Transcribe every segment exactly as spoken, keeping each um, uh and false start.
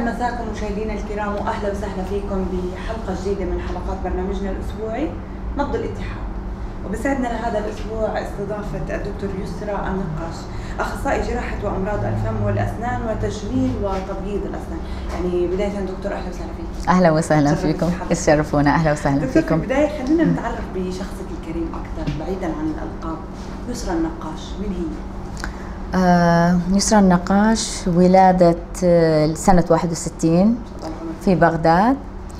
مساكم مشاهدينا الكرام، واهلا وسهلا فيكم بحلقه جديده من حلقات برنامجنا الاسبوعي نبض الاتحاد. وبسعدنا لهذا الاسبوع استضافه الدكتور يسرى النقاش، اخصائي جراحه وامراض الفم والاسنان وتجميل وتبييض الاسنان. يعني بدايه دكتور اهلا وسهلا فيك. اهلا وسهلا فيكم، تشرفونا. اهلا وسهلا فيكم. في البدايه خلينا نتعرف بشخصك الكريم اكثر بعيدا عن الالقاب. يسرى النقاش مين هي؟ آه يسرى النقاش ولادة آه سنة واحد وستين في بغداد،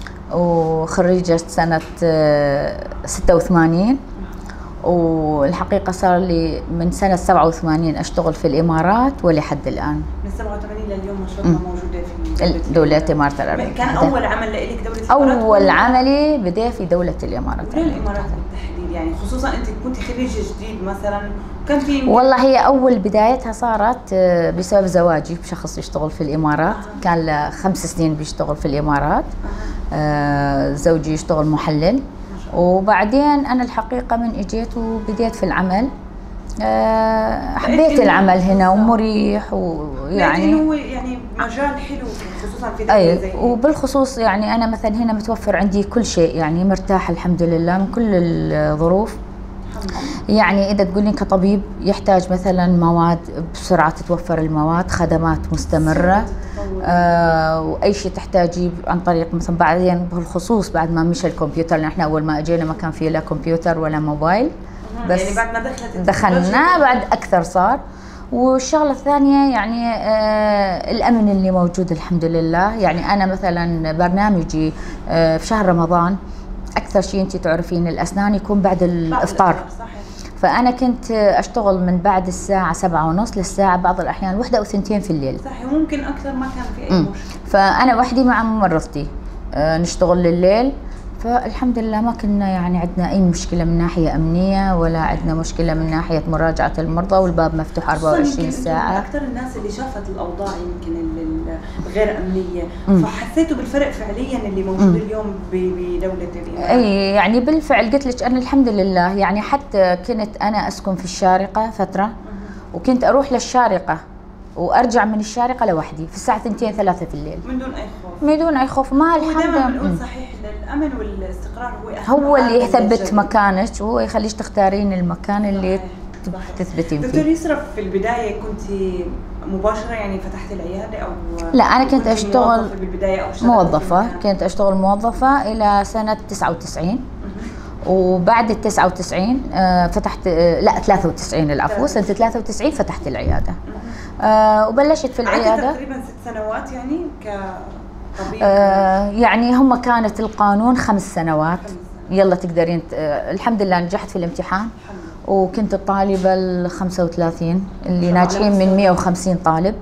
وخريجة سنة آه ستة وثمانين، والحقيقة صار لي من سنة سبعة وثمانين أشتغل في الإمارات ولحد الآن. من سبعة وثمانين لليوم ما شاء الله موجودة في دولة الإمارات العربية. كان أول عمل لك دولة الإمارات؟ أول عملي بدأ في دولة الإمارات. ليه الإمارات بالتحديد؟ يعني خصوصا أنت كنت خريجة جديد مثلا، كان في والله هي أول بدايتها صارت بسبب زواجي بشخص يشتغل في الإمارات. آه. كان له خمس سنين بيشتغل في الإمارات. آه. آه زوجي يشتغل محلل، وبعدين أنا الحقيقة من اجيت وبديت في العمل. أه حبيت العمل هنا ومريح، ويعني هو يعني مجال حلو خصوصا في دولة أي زي وبالخصوص يعني أنا مثلا هنا متوفر عندي كل شيء، يعني مرتاحة الحمد لله من كل الظروف. يعني إذا تقولين كطبيب يحتاج مثلا مواد بسرعة تتوفر المواد، خدمات مستمرة. آه واي شيء تحتاجيه عن طريق مثلا بعدين بالخصوص بعد ما مشى الكمبيوتر، لان احنا اول ما اجينا ما كان في لا كمبيوتر ولا موبايل، بس يعني بعد ما دخلت دخلنا بعد اكثر صار. والشغله الثانيه يعني آه الامن اللي موجود الحمد لله. يعني انا مثلا برنامجي آه في شهر رمضان اكثر شيء انت تعرفين الاسنان يكون بعد الافطار. فأنا كنت أشتغل من بعد الساعة سبعة ونص للساعة بعض الأحيان واحدة أو ثنتين في الليل. صحيح، ممكن أكثر ما كان في أي مشكلة. فأنا وحدي مع ممرضتي أه نشتغل لليل، فالحمد لله ما كنا يعني عندنا أي مشكلة من ناحية أمنية ولا عندنا مشكلة من ناحية مراجعة المرضى، والباب مفتوح أربعة وعشرين ساعة. أكثر الناس اللي شافت الأوضاع يمكن الغير أمنية، مم. فحسيتوا بالفرق فعليا اللي موجود مم. اليوم بدولة الإمارات. أي يعني بالفعل قلت لك أنا الحمد لله. يعني حتى كنت أنا أسكن في الشارقة فترة، مم. وكنت أروح للشارقة وارجع من الشارقه لوحدي في الساعه اثنتين ثلاثة في الليل من دون اي خوف. من دون اي خوف. ما الحمد لله بنقول صحيح الامن والاستقرار هو اهم، هو اللي يثبت مكانك وهو يخليك تختارين المكان اللي تثبتين فيه. دكتور يسرى في البدايه كنت مباشره يعني فتحت العياده او لا؟ انا كنت اشتغل موظفه بالبدايه او موظفه، كنت اشتغل موظفه الى سنه تسعة وتسعين، وبعد ال تسعة وتسعين آه فتحت آه لا ثلاثة وتسعين العفو سنه ثلاثة وتسعين فتحت العياده. آه وبلشت في العياده تقريبا ست سنوات يعني كطبيب. آه يعني هم كانت القانون خمس سنوات. خمس يلا تقدرين آه الحمد لله نجحت في الامتحان، وكنت الطالبه ال خمسة وثلاثين اللي ناجحين من مئة وخمسين طالب.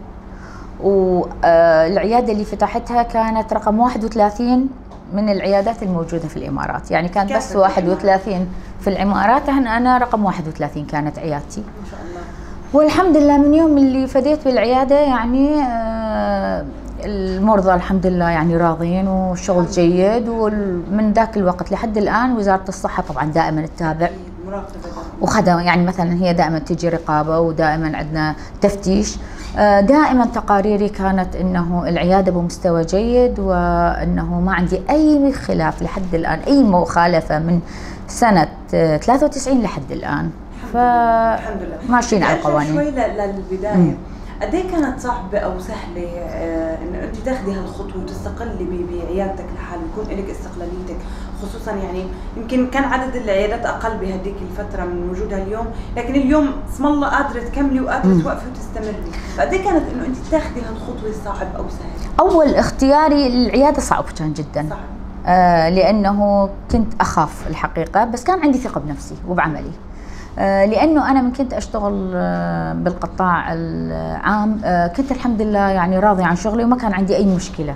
والعياده اللي فتحتها كانت رقم واحد وثلاثين من العيادات الموجوده في الامارات. يعني كان بس واحد وثلاثين في الامارات، انا رقم واحد وثلاثين كانت عيادتي ما شاء الله. والحمد لله من يوم اللي فديت بالعياده يعني آه المرضى الحمد لله يعني راضيين والشغل جيد. ومن ذاك الوقت لحد الان وزاره الصحه طبعا دائما تتابع وخدم، يعني مثلا هي دائما تجي رقابه ودائما عندنا تفتيش. دائما تقاريري كانت انه العياده بمستوى جيد، وانه ما عندي اي خلاف لحد الان، اي مخالفه من سنه ثلاثة وتسعين لحد الان. فالحمد لله ماشيين على القوانين. شوي للبدايه، قد ايه كانت صعبه او سهله آه انه انت تاخذي هالخطوه وتستقلي بعيادتك لحالك ويكون لك استقلاليتك، خصوصا يعني يمكن كان عدد العيادات اقل بهديك الفتره من وجودها اليوم، لكن اليوم اسم الله قادره تكملي وقادره توقفي وتستمري. فقد ايه كانت انه انت تاخذي هالخطوه صعب او سهل؟ اول اختياري للعياده صعب كان جدا. صعب. آه لانه كنت اخاف الحقيقه، بس كان عندي ثقه بنفسي وبعملي. آه لانه انا من كنت اشتغل آه بالقطاع العام، آه كنت الحمد لله يعني راضيه عن شغلي وما كان عندي اي مشكله،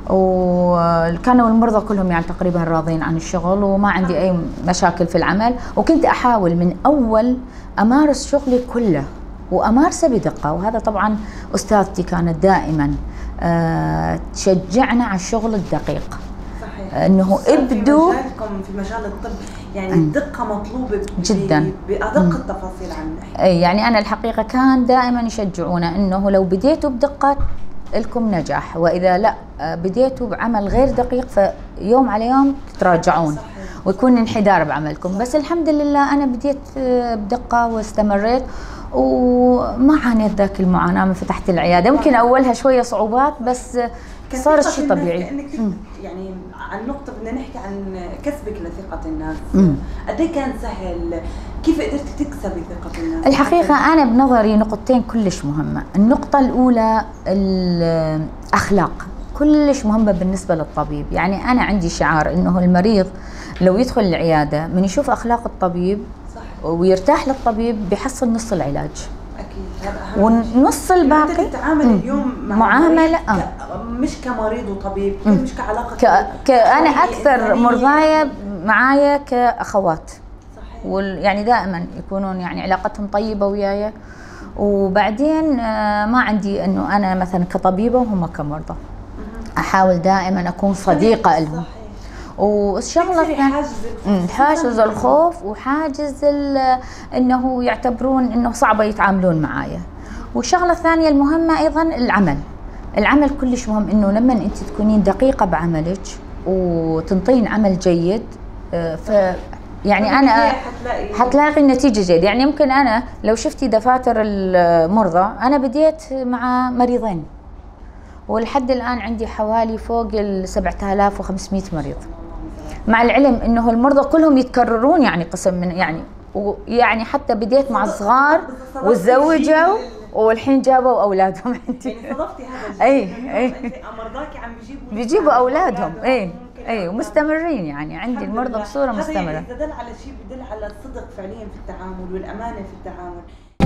وكانوا المرضى كلهم يعني تقريبا راضين عن الشغل وما عندي اي مشاكل في العمل. وكنت احاول من اول امارس شغلي كله وامارسه بدقه، وهذا طبعا استاذتي كانت دائما آه تشجعنا على الشغل الدقيق. صحيح. انه ابدوا في مجالكم في مجال الطب يعني الدقه مطلوبه جدا بادق التفاصيل عن اي يعني انا الحقيقه كان دائما يشجعونا انه لو بديتوا بدقه لكم نجاح، واذا لا بديتوا بعمل غير دقيق فيوم على يوم تتراجعون ويكون انحدار بعملكم. بس الحمد لله أنا بديت بدقة واستمريت وما عانيت ذاك المعاناة من فتحت العيادة. ممكن أولها شوية صعوبات بس صارت شيء طبيعي. يعني عن نقطة بدنا نحكي عن كسبك لثقة الناس، قد ايه كان سهل؟ كيف قدرت تكسبي ثقة الناس؟ الحقيقة أنا بنظري نقطتين كلش مهمة. النقطة الأولى الأخلاق كلش مهمة بالنسبة للطبيب. يعني أنا عندي شعار إنه المريض لو يدخل العيادة من يشوف أخلاق الطبيب صح. ويرتاح للطبيب بيحصل نص العلاج أكيد. ونص الباقي تتعامل اليوم مع معاملة آه. مش كمريض وطبيب، مش كعلاقة ك... ك... أنا أكثر مرضايا معايا كأخوات صحيح. وال... يعني دائما يكونون يعني علاقتهم طيبة وياي. وبعدين ما عندي إنه أنا مثلا كطبيبة وهم كمرضى، أحاول دائما أكون صديقة لهم. والشغله الثانيه حاجز الخوف وحاجز انه يعتبرون انه صعبه يتعاملون معايا. والشغله الثانيه المهمه ايضا العمل. العمل كلش مهم، انه لما انت تكونين دقيقه بعملك وتنطين عمل جيد ف يعني انا حتلاقي النتيجه جيده. يعني يمكن انا لو شفتي دفاتر المرضى انا بديت مع مريضين ولحد الان عندي حوالي فوق ال سبعة آلاف وخمسمئة مريض، مع العلم انه المرضى كلهم يتكررون يعني قسم من يعني ويعني حتى بديت مع الصغار وتزوجوا والحين جابوا اولادهم عندي. يعني صدفتي هذا اي اي مرضاك عم بيجيبوا بيجيبوا اولادهم اي اي ومستمرين. يعني عندي المرضى بصوره مستمره. هذا يدل على شيء بدل على الصدق فعليا في التعامل والامانه في التعامل.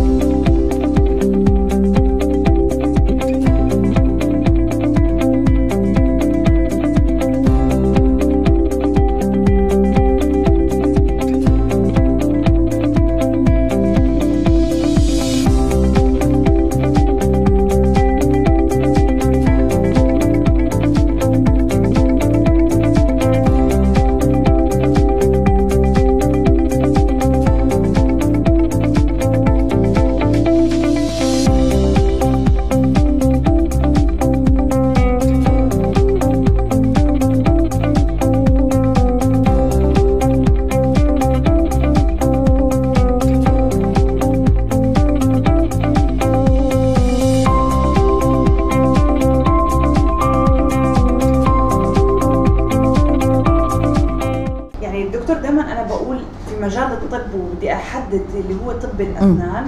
اللي هو طب الاسنان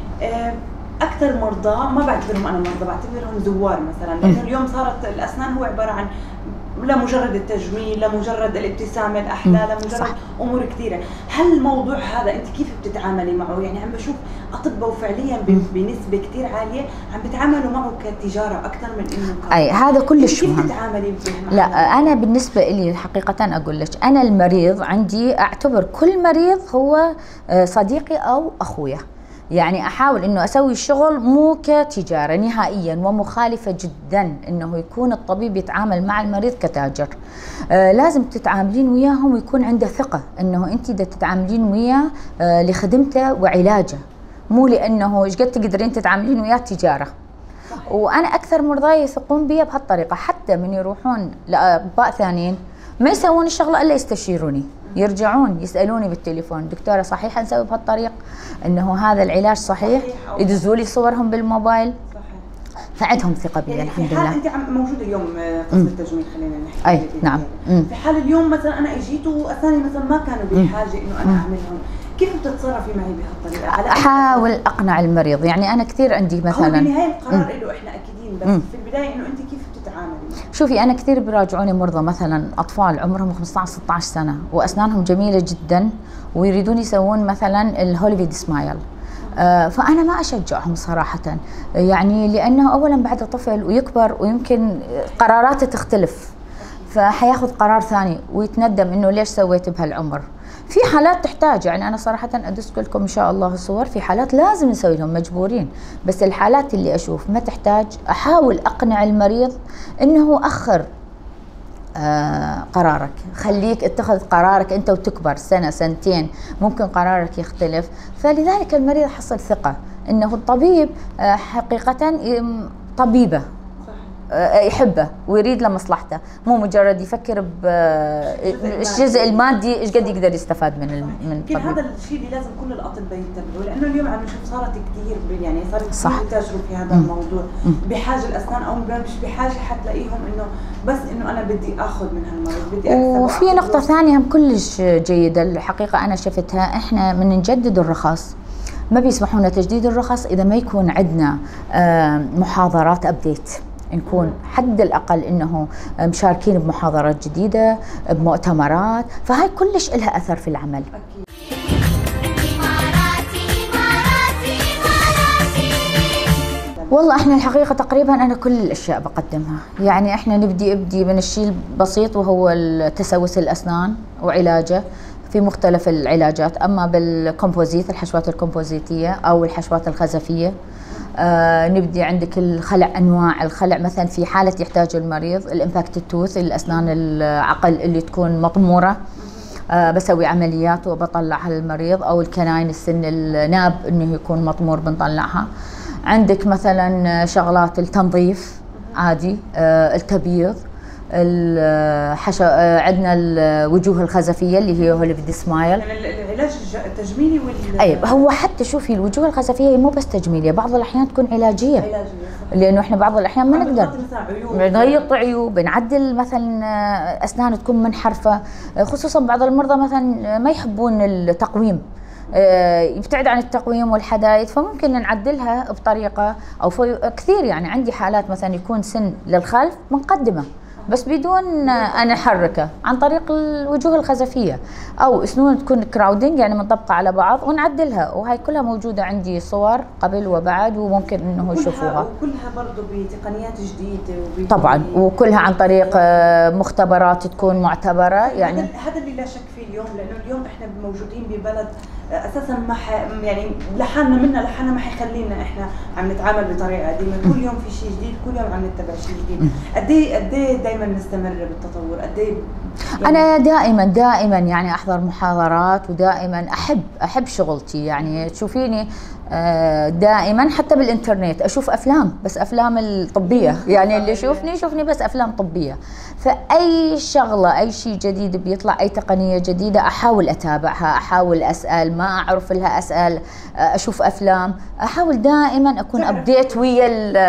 اكثر مرضى ما بعتبرهم انا مرضى، بعتبرهم زوار مثلا، لانه اليوم صارت الاسنان هو عباره عن لا مجرد التجميل، لا مجرد الابتسامه الاحلى، لا مجرد صح. امور كثيره. هل الموضوع هذا انت كيف بتتعاملي معه؟ يعني عم بشوف اطباء وفعليا بنسبه كثير عاليه عم بتعاملوا معه كتجاره اكثر من انه اي هذا كلش مهم. كيف بتتعاملي معه؟ لا انا بالنسبه لي حقيقه اقول لك انا المريض عندي اعتبر كل مريض هو صديقي او اخويا. يعني احاول انه اسوي الشغل مو كتجاره نهائيا، ومخالفه جدا انه يكون الطبيب يتعامل مع المريض كتاجر. آه لازم تتعاملين وياهم ويكون عنده ثقه انه انت اذا تتعاملين وياه آه لخدمته وعلاجه، مو لانه ايش قد تقدرين تتعاملين وياه تجاره. وانا اكثر مرضاي يثقون بي بهالطريقه، حتى من يروحون لاطباء ثانيين ما يسوون الشغله الا يستشيروني، يرجعون يسالوني بالتليفون دكتوره صحيح نسوي بهالطريق، انه هذا العلاج صحيح، يدزوا لي صورهم بالموبايل. صحيح. فعندهم ثقه بي. يعني الحمد لله. انت موجوده اليوم قسم التجميل، خلينا نحكي اي نعم. مم. في حال اليوم مثلا انا اجيت واسناني مثلا ما كانوا بحاجه انه انا اعملهم، كيف بتتصرفي معي بهالطريقه؟ احاول اقنع المريض. يعني انا كثير عندي مثلا هو بالنهايه القرار له احنا اكيدين، بس مم. في البدايه انه انت كيف بتتعاملي؟ شوفي انا كثير بيراجعوني مرضى مثلا اطفال عمرهم خمسة عشر ستة عشر سنه واسنانهم جميله جدا ويريدون يسوون مثلا الهوليوود سمايل. آه فانا ما اشجعهم صراحه، يعني لانه اولا بعد طفل ويكبر ويمكن قراراته تختلف، فحياخذ قرار ثاني ويتندم انه ليش سويت بهالعمر. في حالات تحتاج، يعني انا صراحه ادس لكم ان شاء الله الصور، في حالات لازم نسوي لهم مجبورين، بس الحالات اللي اشوف ما تحتاج احاول اقنع المريض انه اخر آه قرارك، خليك اتخذ قرارك انت وتكبر سنه سنتين ممكن قرارك يختلف. فلذلك المريض حصل ثقه انه الطبيب آه حقيقه طبيبه يحبه ويريد لمصلحته، مو مجرد يفكر بالجزء المادي ايش قد يقدر يستفاد من من يمكن هذا الشيء اللي لازم كل الاطباء ينتبهوا، لانه اليوم عم نشوف صارت كثير يعني صار كثير تجربه في هذا الموضوع بحاجه الاسنان او مش بحاجه حتلاقيهم انه بس انه انا بدي اخذ من هالمريض بدي اكسب. وفي نقطه ثانيه هم كلش جيده الحقيقه انا شفتها، احنا من نجدد الرخص ما بيسمحونا تجديد الرخص اذا ما يكون عندنا محاضرات ابديت، نكون حد الاقل انه مشاركين بمحاضرات جديده بمؤتمرات، فهاي كلش لها اثر في العمل. أكيد. والله احنا الحقيقه تقريبا انا كل الاشياء بقدمها، يعني احنا نبدي ابدي من الشيء البسيط وهو تسوس الاسنان وعلاجه في مختلف العلاجات، اما بالكومبوزيت الحشوات الكومبوزيتيه او الحشوات الخزفيه آه نبدي عندك الخلع، انواع الخلع مثلا في حاله يحتاج المريض الامباكت التوث الاسنان العقل اللي تكون مطموره آه بسوي عمليات وبطلعها للمريض، او الكناين السن الناب انه يكون مطمور بنطلعها. عندك مثلا شغلات التنظيف عادي آه التبييض الحشا آه عندنا الوجوه الخزفيه اللي هي هوليفود سمايل. يعني العلاج التجميلي وال اي هو حتى شوفي الوجوه الخزفيه مو بس تجميليه، بعض الاحيان تكون علاجيه. علاجيه لانه احنا بعض الاحيان ما نقدر نغيط عيوب، نعدل مثلا اسنان تكون منحرفه، خصوصا بعض المرضى مثلا ما يحبون التقويم، يبتعد عن التقويم والحدايد، فممكن نعدلها بطريقه او كثير. يعني عندي حالات مثلا يكون سن للخلف بنقدمه بس بدون ان نحركه عن طريق الوجوه الخزفيه، او سنون تكون كراودنج يعني منطبقه على بعض ونعدلها، وهي كلها موجوده عندي صور قبل وبعد وممكن انه يشوفوها. وكلها برضه بتقنيات جديده طبعا، وكلها عن طريق مختبرات تكون معتبره. يعني هذا اللي لا شك فيه اليوم، لانه اليوم احنا موجودين ببلد اساسا ما ح... يعني لحالنا منا لحالنا ما حيخلينا احنا عم نتعامل بطريقه قديمه، كل يوم في شيء جديد، كل يوم عم نتبع شيء جديد. قد ايه قد ايه دائما نستمر بالتطور؟ قد ايه يعني انا دائما دائما يعني احضر محاضرات، ودائما احب احب شغلتي. يعني تشوفيني دائما حتى بالانترنت اشوف افلام، بس افلام الطبيه، يعني اللي يشوفني يشوفني بس افلام طبيه. فاي شغله اي شيء جديد بيطلع، اي تقنيه جديده احاول اتابعها، احاول اسال، ما اعرف لها اسال، اشوف افلام، احاول دائما اكون ابديت ويا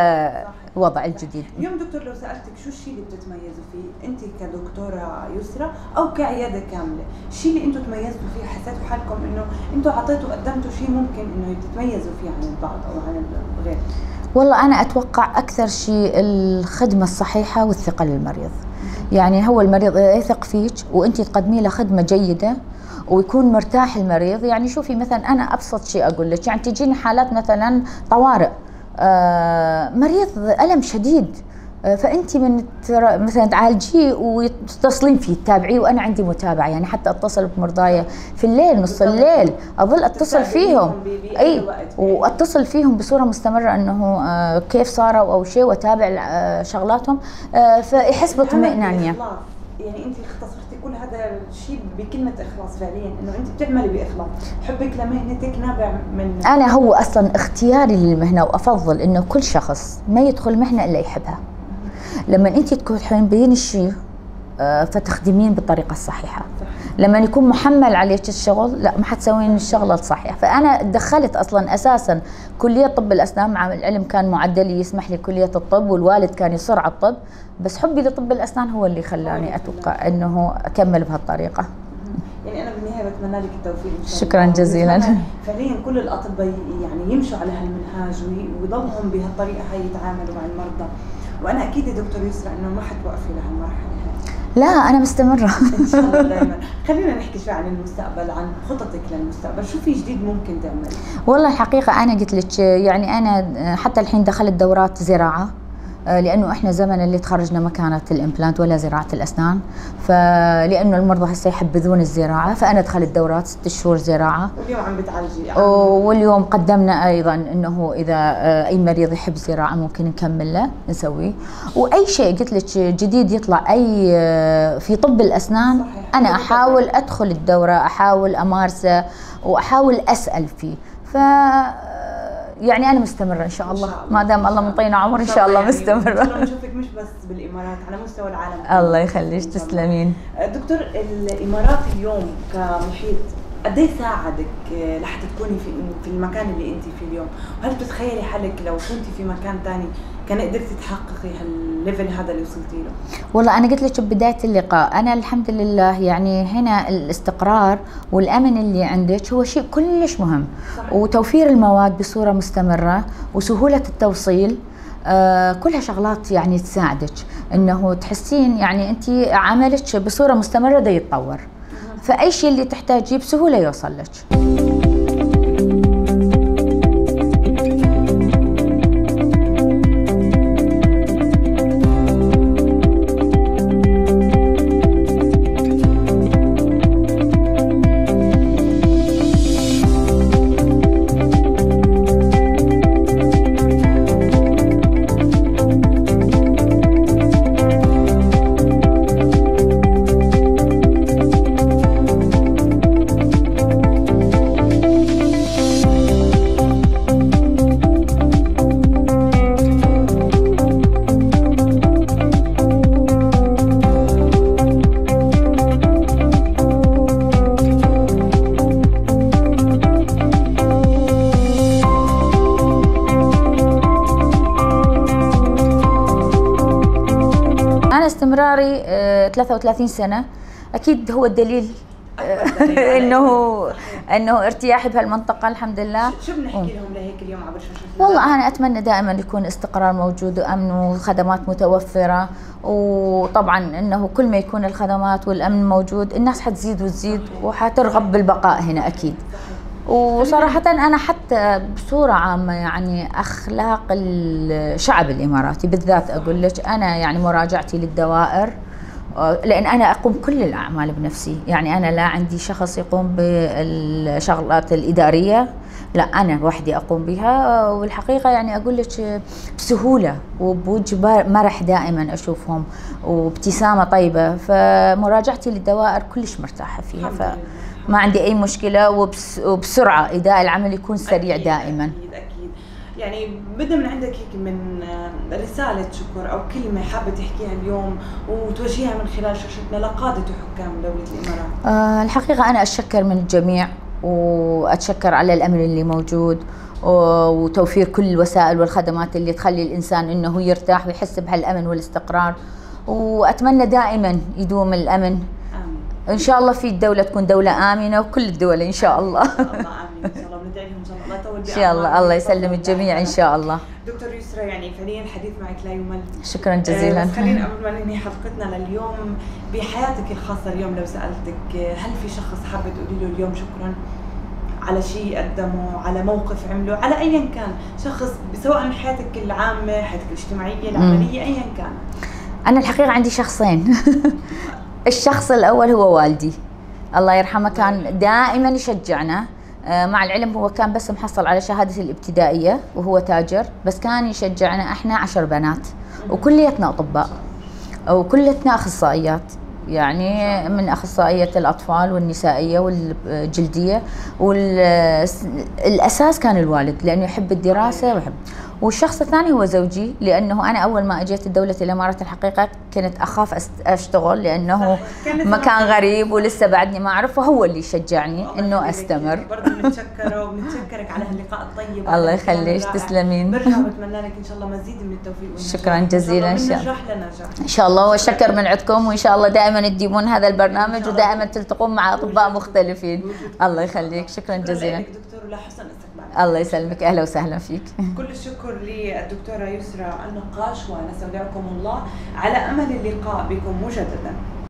الوضع الجديد. اليوم دكتور لو سالتك شو الشيء اللي بتتميزوا فيه انت كدكتوره يسرى او كعياده كامله، الشيء اللي انتم تميزتوا فيه حسيتوا حالكم انه انتم عطيتوا قدمتوا شيء ممكن انه تتميزوا فيه عن البعض او عن الغير؟ والله انا اتوقع اكثر شيء الخدمه الصحيحه والثقه للمريض. يعني هو المريض يثق فيك وانت تقدمي له خدمه جيده ويكون مرتاح المريض. يعني شوفي مثلا انا ابسط شيء اقول لك، يعني تجيني حالات مثلا طوارئ، آه مريض الم شديد، آه فانت من مثلا تعالجيه وتتصلين فيه تتابعيه، وانا عندي متابعه يعني حتى اتصل بمرضايا في الليل نص الليل اظل اتصل فيهم، اي واتصل فيهم بصوره مستمره انه آه كيف صاروا او شيء، واتابع آه شغلاتهم، آه فيحس باطمئنانيه. يعني انت اختصرتي كل هذا الشيء بكلمه اخلاص فعليا، انه انت بتعملي باخلاص، حبك لمهنتك نابع من انا هو اصلا اختياري للمهنه، وافضل انه كل شخص ما يدخل مهنه الا يحبها. لما انت تكون بين الشيء فتخدمين بالطريقه الصحيحه، لما يكون محمل عليك الشغل لا ما حتسوين الشغله الصحيحه. فانا دخلت اصلا اساسا كليه طب الاسنان، مع العلم كان معدلي يسمح لي كليه الطب، والوالد كان يصر على الطب، بس حبي لطب الاسنان هو اللي خلاني اتوقع انه اكمل بهالطريقه. يعني انا بالنهايه بتمنى لك التوفيق ان شاء الله. شكرا جزيلا. فعليا كل الاطباء يعني يمشوا على هالمنهاج ويضلهم بهالطريقه هاي يتعاملوا مع المرضى، وانا اكيد يا دكتور يسرى انه ما حتوقفي لهالمرحله. لا انا مستمره ان شاء الله دائما. خلينا نحكي شوي عن المستقبل، عن خططك للمستقبل، شو في جديد ممكن تعملي؟ والله الحقيقه انا قلت لك يعني انا حتى الحين دخلت دورات زراعه، لانه احنا زمن اللي تخرجنا ما كانت الامبلانت ولا زراعه الاسنان، فلانه المرضى هسه يحبذون الزراعه، فانا دخلت دورات ست شهور زراعه. واليوم عم بتعالجي؟ واليوم قدمنا ايضا انه اذا اي مريض يحب زراعه ممكن نكمل له نسويه، واي شيء قلت لك جديد يطلع اي في طب الاسنان صحيح. انا احاول ادخل الدوره، احاول امارسه واحاول اسال فيه. ف يعني انا مستمره ان شاء الله، ما دام الله منطينا عمر ان شاء الله مستمره. ومش بس بالامارات، على مستوى العالم. الله يخليك، تسلمين. دكتور، الامارات اليوم كمحيط قد ايه ساعدك لحتى تكوني في في المكان اللي انت فيه اليوم؟ وهل بتتخيلي حالك لو كنتي في مكان ثاني كان قدرتي تحققي هالليفل هذا اللي وصلتي له؟ والله انا قلت لك ببدايه اللقاء، انا الحمد لله يعني هنا الاستقرار والامن اللي عندك هو شيء كلش مهم. صحيح. وتوفير المواد بصوره مستمره وسهوله التوصيل، آه كلها شغلات يعني تساعدك انه تحسين يعني انت عملك بصوره مستمره دا يتطور، فاي شيء اللي تحتاجيه بسهوله يوصل لك. استمراري ثلاثة وثلاثين سنة أكيد هو الدليل انه انه ارتياحي بهالمنطقه الحمد لله. شو بنحكي لهم لهيك اليوم عبر شاشه؟ والله انا اتمنى دائما يكون استقرار موجود وامن وخدمات متوفره، وطبعا انه كل ما يكون الخدمات والامن موجود الناس حتزيد وتزيد وحترغب بالبقاء هنا اكيد. وصراحة أنا حتى بصورة عامة يعني أخلاق الشعب الإماراتي بالذات أقول لك، أنا يعني مراجعتي للدوائر لأن أنا أقوم كل الأعمال بنفسي، يعني أنا لا عندي شخص يقوم بالشغلات الإدارية، لا أنا وحدي أقوم بها. والحقيقة يعني أقول لك بسهولة وبوجه مرح دائما أشوفهم وابتسامة طيبة، فمراجعتي للدوائر كلش مرتاحة فيها، ف ما عندي أي مشكلة، وبس وبسرعة إداء العمل يكون سريع أكيد دائما. أكيد أكيد. يعني بدنا من عندك هيك من رسالة شكر أو كلمة حابة تحكيها اليوم وتوجهيها من خلال شاشتنا لقادة وحكام دولة الإمارات. أه الحقيقة أنا أتشكر من الجميع، وأتشكر على الأمن اللي موجود وتوفير كل الوسائل والخدمات اللي تخلي الإنسان إنه يرتاح ويحس بهالأمن والاستقرار، وأتمنى دائما يدوم الأمن ان شاء الله في الدولة تكون دولة آمنة، وكل الدول ان شاء الله. ان شاء الله امين، ان شاء الله بندعي لهم ان شاء الله، الله يطول ان شاء الله، الله يسلم الجميع ان شاء الله. دكتور يسرى يعني فعليا الحديث معك لا يمل. شكرا جزيلا. بس خلينا قبل ما ننهي حلقتنا لليوم، بحياتك الخاصة اليوم لو سألتك هل في شخص حابة تقولي له اليوم شكرا على شيء قدمه، على موقف عمله، على ايا كان شخص، سواء حياتك العامة، حياتك الاجتماعية، العملية، ايا كان؟ انا الحقيقة عندي شخصين. الشخص الأول هو والدي الله يرحمه، كان دائما يشجعنا، مع العلم هو كان بس محصل على شهادة الابتدائية وهو تاجر، بس كان يشجعنا. احنا عشر بنات وكليتنا أطباء وكلتنا أخصائيات، يعني من أخصائية الأطفال والنسائية والجلدية، والأساس كان الوالد لأنه يحب الدراسة ويحب. والشخص الثاني هو زوجي، لأنه أنا أول ما أجيت دولة الإمارات الحقيقة كنت أخاف أشتغل لأنه مكان غريب ولسه بعدني ما أعرف، وهو اللي شجعني إنه أستمر. برضه بنتشكره وبنتشكرك على هاللقاء الطيب. الله يخليك، تسلمين. برجع بتمنى لك إن شاء الله مزيد من التوفيق والنجاح. شكرا جزيلا. إن شاء الله إن شاء الله، وشكر من عندكم، وإن شاء الله دائما تديمون هذا البرنامج ودائما تلتقون مع أطباء مختلفين. الله يخليك، شكرا جزيلا. دكتور ولا حسن استقبال. الله يسلمك، أهلا وسهلا فيك. كل الشكر للدكتورة يسرى النقاش، ونستودعكم الله على أمل اللقاء بكم مجددا.